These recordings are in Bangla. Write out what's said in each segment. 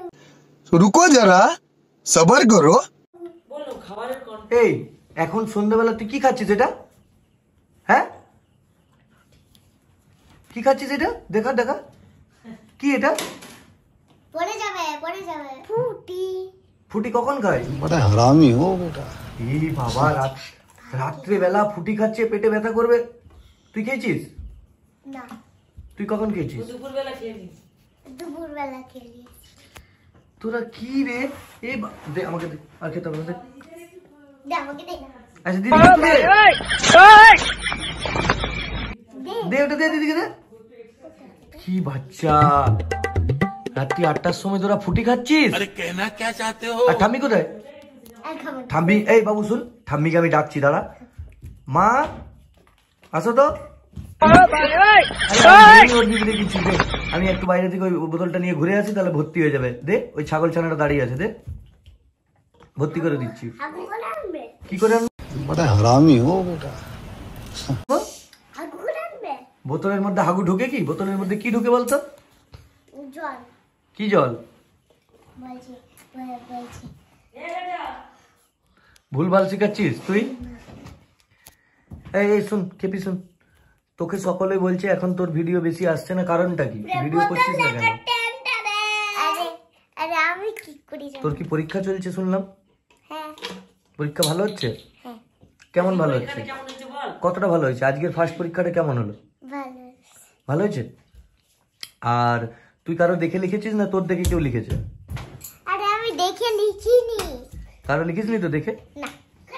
रुको जरा सबर करो। এই এখন সন্ধ্যাবেলা তুই কি খাচ্ছিস এটা? হ্যাঁ কি খাচ্ছিস এটা? দেখা দেখা কি এটা? পড়ে যাবে ফুটি। ফুটি কখন খায়? बड़ा हरामी हो बेटा। এই বাবা রাত্রে বেলা ফুটি খাচ্ছে, পেটে ব্যথা করবে। তুই খেয়েছিস? না, তুই কখন খেয়েছিস? দুপুরবেলা খেলি। তোরা কি রে? এই দে আমাকে দে, আর খেতে হবে না, দে। দে আমাকে দে। আচ্ছা দিদি দে ওটা দে দিদিকে দে। কি বাচ্চা, রাত্রি 8টার সময় তোরা ফুটি খাচ্ছিস? अरे कहना क्या चाहते हो? আর ঠাম্মি কোথায়? ঠাম্মি, এই বাবু শুন, ঠাম্মিকে আমি ডাকছি, দাঁড়া। মা আসো তো। আমি একটু বাইরে থেকে ওই বোতলটা নিয়ে ঘুরে আসি, তাহলে ভর্তি হয়ে যাবে। দে, ওই ছাগল ছানাটা দাঁড়িয়ে আছে, দে ভর্তি করে দিচ্ছি। কি করে আনবে? बड़ा हरामी हो बेटा। বোতলের মধ্যে হাগু ঢুকে? কি বোতলের মধ্যে কি ঢুকে বলতো? জল। কি জল? বলছি। ভুলভাল শিখাচ্ছিস তুই। এই শুন কেপি, শুন, তোকে সকলে বলছে এখন তোর ভিডিও বেশি আসছে না, কারণটা কি? ভিডিও করছিস না কেন? আরে আমি কি করি? তোর কি পরীক্ষা চলছে শুনলাম? হ্যাঁ। পরীক্ষা ভালো হচ্ছে? হ্যাঁ। কেমন ভালো হচ্ছে? কতটা ভালো হয়েছে? আজকের ফার্স্ট পরীক্ষাটা কেমন হলো? ভালো। ভালো হয়েছে? আর তুই কারো দেখে লিখেছিস না তোর দেখে কেউ লিখেছে? আরে আমি দেখে লিখিনি। কারো লিখিসনি তো দেখে? না।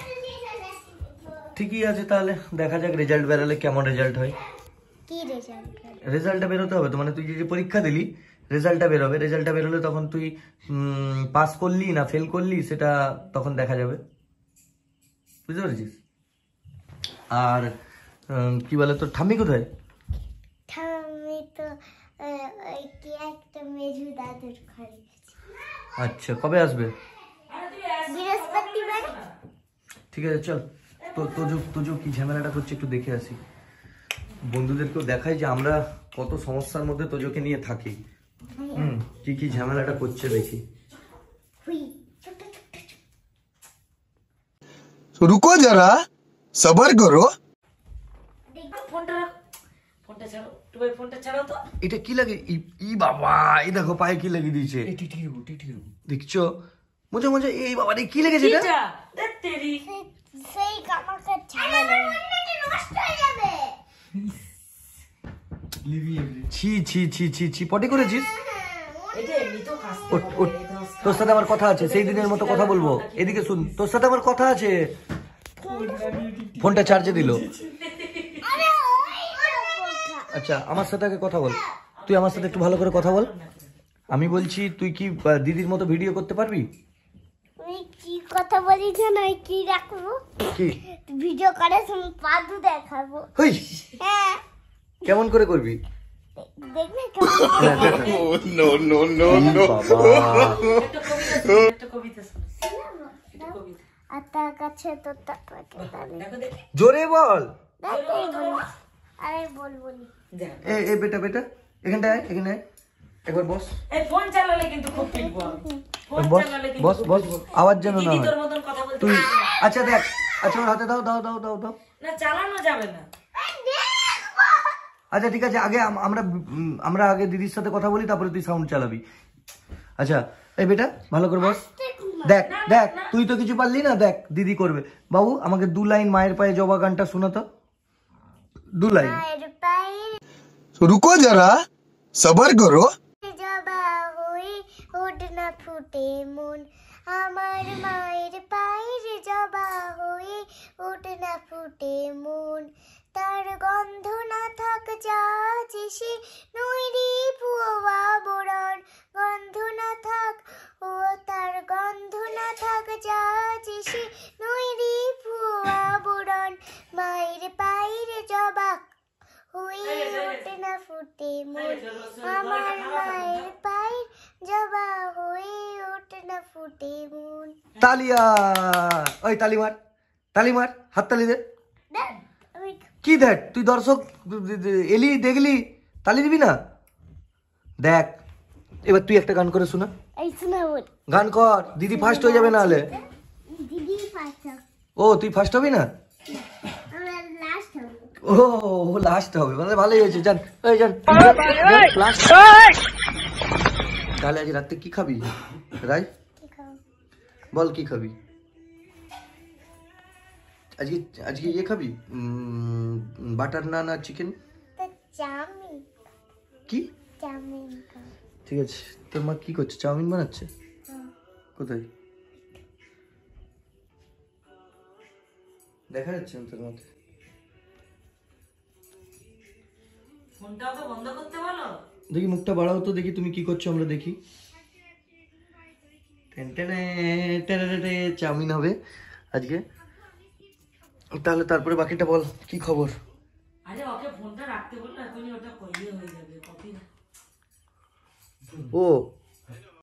ঠিকই আছে, তাহলে দেখা যাক রেজাল্ট বেরোলে কেমন রেজাল্ট হয়। কি রেজাল্ট? রেজাল্টটা বেরোতে হবে তো, মানে তুই যে পরীক্ষা দিলি রেজাল্টটা বেরোবে। রেজাল্টটা বেরোলে তখন তুই পাস করলি না ফেল করলি সেটা তখন দেখা যাবে, বুঝতে পেরেছিস? আর কি বলে, তোর ঠাম্মি কোথায়? আমি তো ওই কি একটা মেজু দাদুর ঘরে গেছি। আচ্ছা, কবে আসবে? বৃহস্পতিবার। ঠিক আছে চল, তোজো কি ঝামেলাটা করছে একটু দেখে আসি। বন্ধুদেরকেও দেখাই যে আমরা কত সমস্যার মধ্যে তোজোকে নিয়ে থাকি। কি ঝামেলাটা করছে দেখি। रुको जरा सबर करो। এটা কি লাগে? ই বাবা, এই দেখো পায়ে কি লাগিয়ে দিয়েছে। দেখছো মজা মজা, এই বাবা রে কি লেগেছে এটা? সেই কামাকে ছাড়ালে নষ্ট হয়ে যাবে। ছি ছি ছি ছি ছি, পটি করেছিস? তোর সাথে আমার কথা আছে, সেই দিনের মতো কথা বলবো। এদিকে শুন, তোর সাথে আমার কথা আছে। ফোনটা চার্জে দিল। আচ্ছা আমার সাথে আগে কথা বল, তুই আমার সাথে একটু ভালো করে কথা বল। আমি বলছি তুই কি দিদির মতো ভিডিও করতে পারবি? তুই কি কথা বলিস না, কি রাখবো? কি ভিডিও করে পাদু দেখাবো। হই, হ্যাঁ। কেমন করে করবি? দেখবে No, no, no, no. আতার কাছে তো জোরে বল। আরে বলি এ বেটা বেটা, এখানটায় আয়, এখানে আয়, একবার বস। ফোন চালালে কিন্তু খুব পিটবো। বস বস বস, আওয়াজ যেন না হয়। তুই আচ্ছা দেখ, আচ্ছা ওর হাতে দাও দাও দাও দাও দাও। না চালানো যাবে না। আচ্ছা ঠিক আছে, আগে আমরা আগে দিদির সাথে কথা বলি, তারপরে তুই সাউন্ড চালাবি। আচ্ছা এই বেটা ভালো করে বস। দেখ দেখ, তুই তো কিছু পারলি না, দেখ দিদি করবে। বাবু আমাকে 2 লাইন মায়ের পায়ে জবা গানটা শোনা তো, 2 লাইন। रुको जरा सबर करो। জবা হয়ে ওঠ না ফুটে মন, আমার মায়ের পায়ের জবা হয়ে ওঠ না ফুটে মন, তার গন্ধ না থাক যা সে নৈরি পুয়া বরণ, গন্ধ না থাক ও তার গন্ধ না থাক যা সে নৈরি পুয়া বরণ, মায়ের পায়ের জবা হয়ে ওঠে না ফুটে মন, আমার মায়ের পায়ের জবা হয়ে ওঠে না ফুটে মন। তালিয়া, ওই তালি মার, তালি মার, হাত তালি দে। কি দেখ, তুই দর্শক এলি দেখলি, তালি দিবি না? দেখ এবার তুই একটা গান করে শোনা। এই শোনাবো গান কর, দিদি ফার্স্ট হয়ে যাবে নাহলে। দিদি ফার্স্ট ও তুই ফার্স্ট হবি না? আমরা লাস্ট হবো ও লাস্ট হবে, মানে ভালোই হয়েছে। যান এই যান লাস্ট। তাহলে আজ রাতে কি খাবি রাই? কি খাবো বল কি খাবি আজকে? আজকে ইয়ে খাবি, বাটার নান আর চিকেন। তো চাউমিন কি? চাউমিন খাবো ঠিক আছে, তোর মা কি করছে? চাউমিন বানাচ্ছে? কোথায় দেখা যাচ্ছে না তোর মাকে? ফোনটা ওকে বন্ধ করতে বলো। দেখি মুখটা বাড়াও তো, দেখি তুমি কি করছো, আমরা দেখি। টেনটেনে টেরেরেরে, চাউমিন হবে আজকে। তাহলে তারপরে বাকিটা বল, কি খবর? আরে ওকে ফোনটা রাখতে বললো, এখনই ওটা ইয়ে হয়ে যাবে, কপি। ও